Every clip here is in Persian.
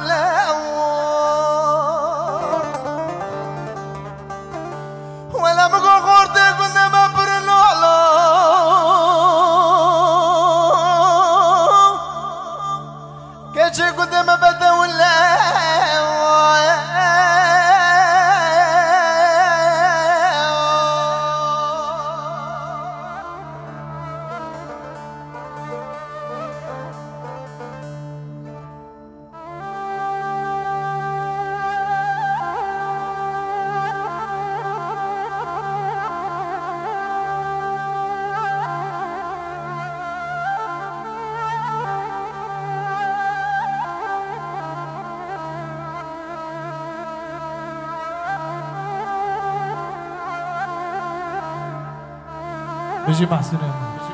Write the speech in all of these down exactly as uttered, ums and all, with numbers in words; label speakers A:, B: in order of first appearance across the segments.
A: ولا ولا مقو خورتي كنا ما برنو كيشي كنا ما بدا ولا
B: بيجي محسنين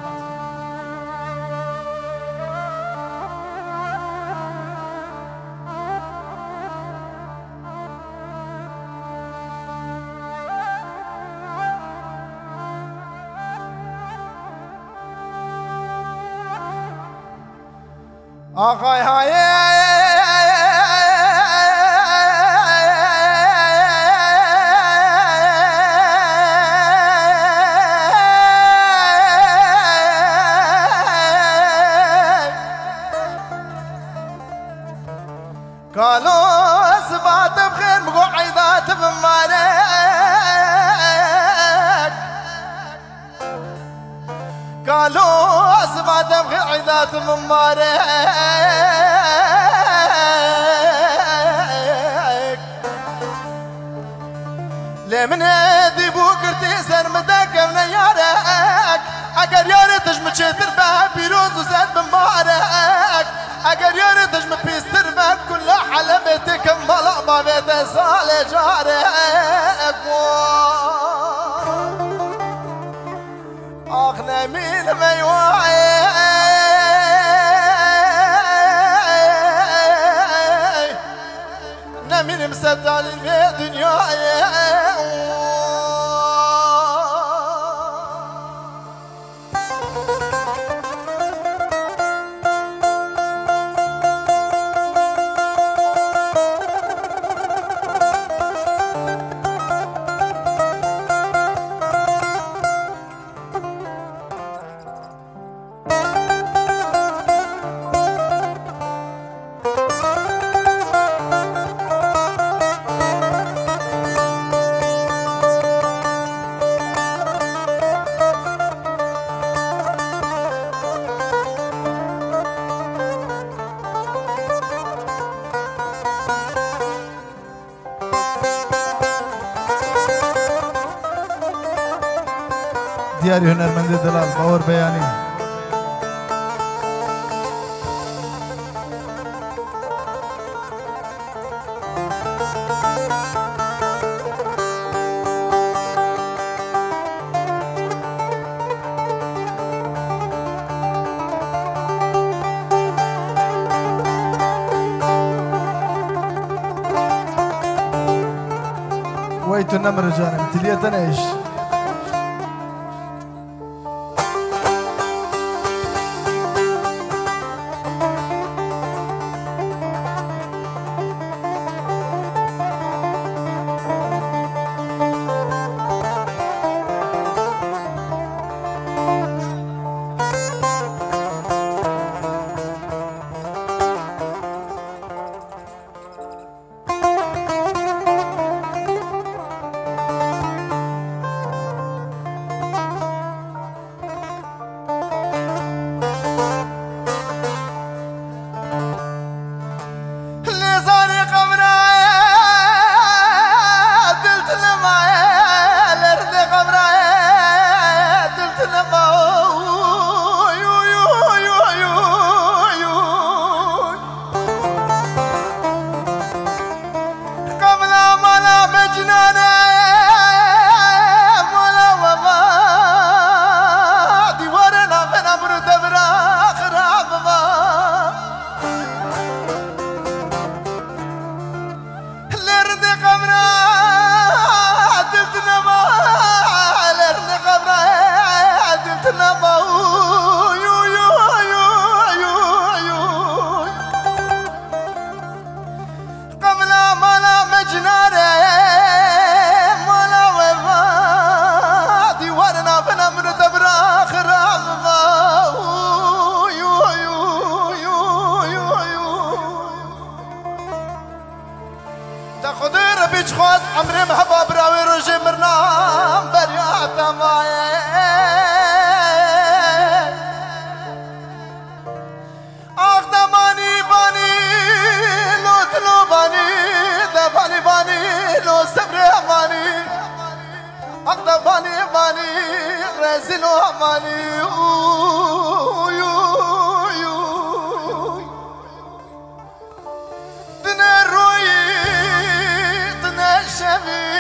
A: آقای های قالوا سبعة بخير مقعدات بمالك قالوا سبعة بخير عيدات بمالك لمن هدي بوكرتي سر مدك من يارك اگر ياري تجمع شتر بها بيروز وزاد بمبارك اگر ياري تجمع بيستر بها كل حلمتك ملا ما بيت سال جارك اخنا مين ما يوعي نمين مسد على الدنيا
B: دياري هنرمند دلال باور بياني ويتو النمر رجال امتلية تنعيش
A: جناره مالا و دیوارنا بنا من دبرا خراب دا خود ربیچ خواست عمرم هبا براوی روژه مرنام بریاتا مایه آخ دمانی بانی لوتلو بانی دبانی بانی لو صبر امانی آخ دبانی بانی رزلو امانی اوی اوی اوی دن روی دن شبی